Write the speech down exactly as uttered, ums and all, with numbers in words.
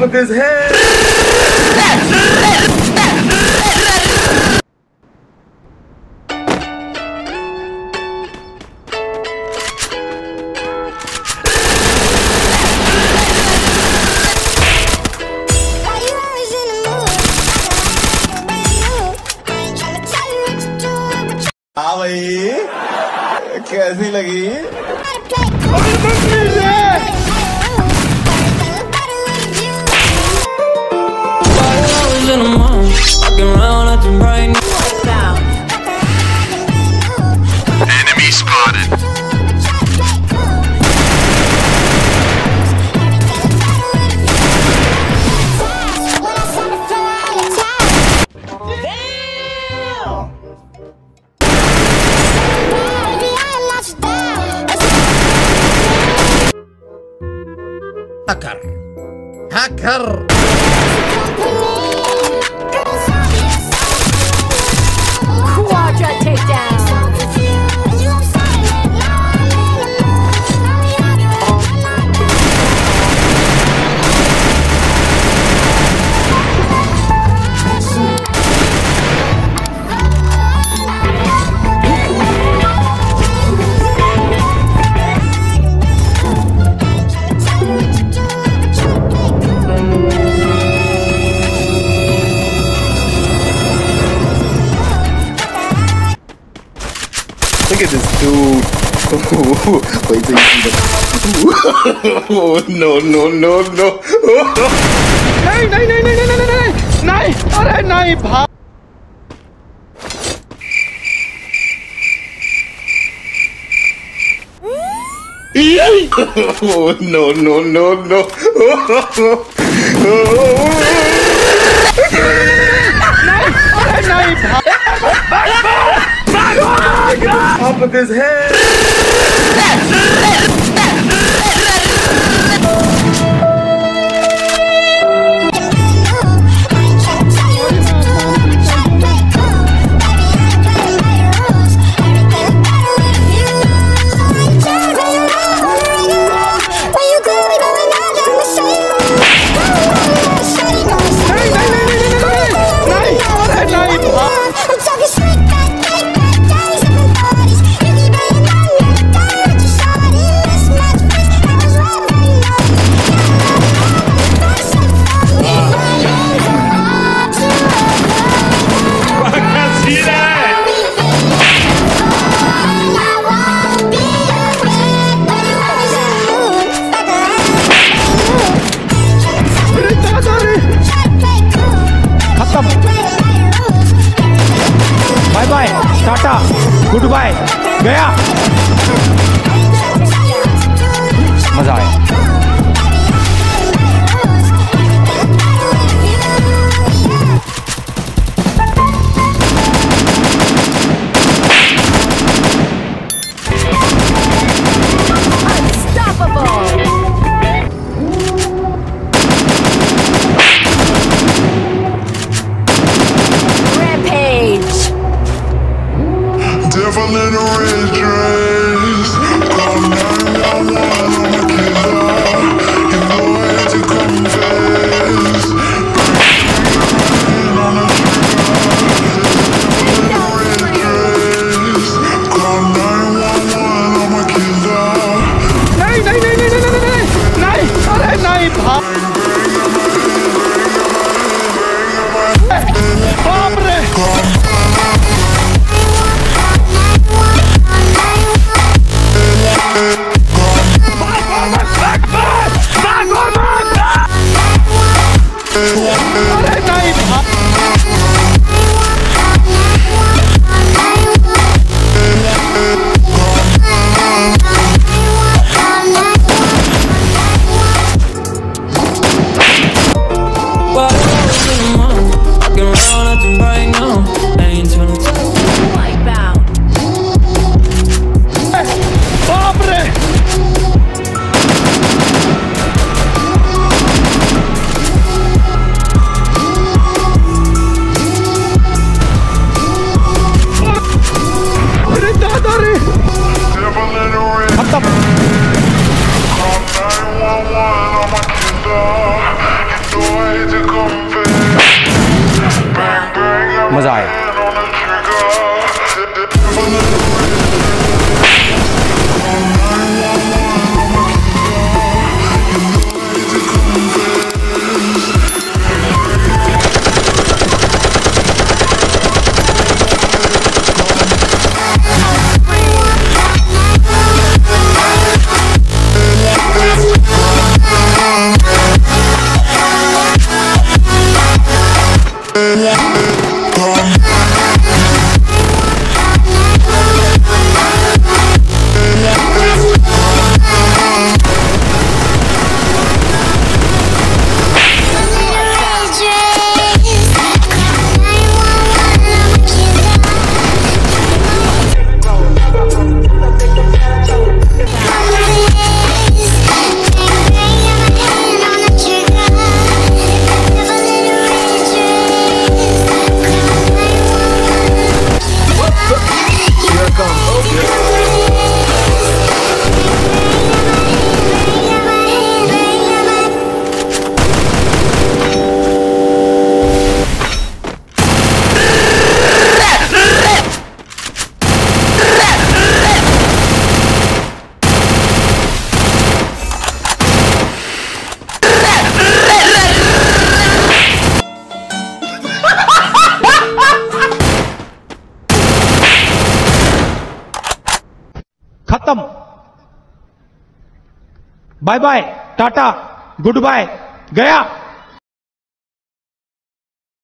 with his head. हाँ भाई कैसी लगी? Enemy spotted. Hacker. Hacker. Quadra takedown. Look at this dude. Wait till you see the. No, no, no, no. नहीं नहीं नहीं नहीं नहीं नहीं नहीं नहीं अरे नहीं भाई No, no, no, no. अरे नहीं भाई top of his head. Bye bye tata good bye गया मजा आया Devil in a red dress. Call nine one one on my killer. You know I had to confess. Bang on the trigger. Devil in a red dress. Call nine one one on my killer. नहीं नहीं नहीं नहीं नहीं नहीं नहीं अरे नहीं भाई बाप रे bye bye, tata, good bye, गया।